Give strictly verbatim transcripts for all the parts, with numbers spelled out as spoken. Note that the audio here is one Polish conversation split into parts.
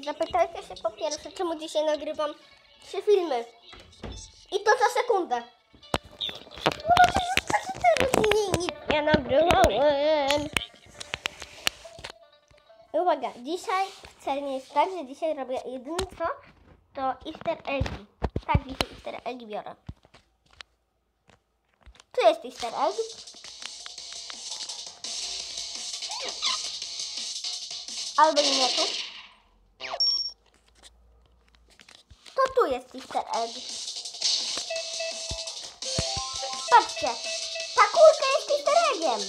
Zapytajcie się po pierwsze, czemu dzisiaj nagrywam trzy filmy. I to za sekundę. No to już cztery dni nic nie nagrywałem. Uwaga, dzisiaj wcale nie jest tak, że dzisiaj robię jedyne co, to easter eggi. Tak, dzisiaj easter eggi biorę. Tu jest easter egg. Albo nie tu. To tu jest easter egg. Patrzcie, ta kulka jest easter eggiem.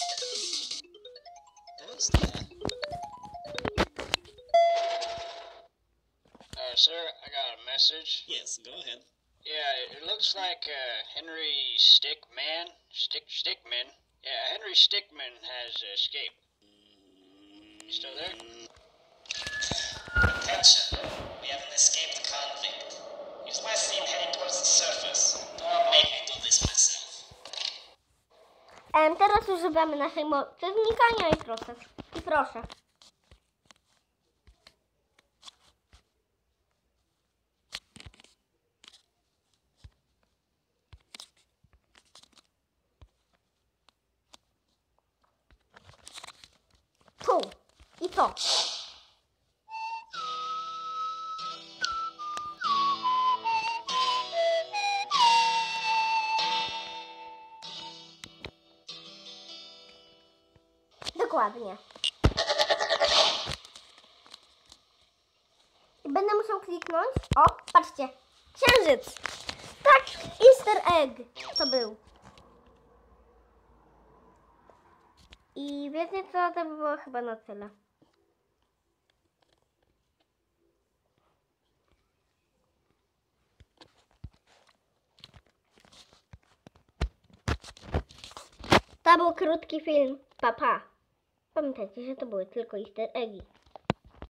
Uh, sir, I got a message. Yes, go ahead. Yeah, it looks like uh, Henry Stickman, Stick Stickman. Yeah, Henry Stickman has escaped. You still there? Attention. We have an escaped convict. He's last seen heading towards the surface. Don't make me do this myself. Em, teraz używamy naszej mocy znikania i proces. I proszę. Tu. I to. Dokładnie. I będę musiał kliknąć. O, patrzcie. Księżyc. Tak, easter egg to był. I wiecie co, to by było chyba na tyle. To był krótki film. Pa, pa. Pamiętajcie, że to były tylko easter eggi.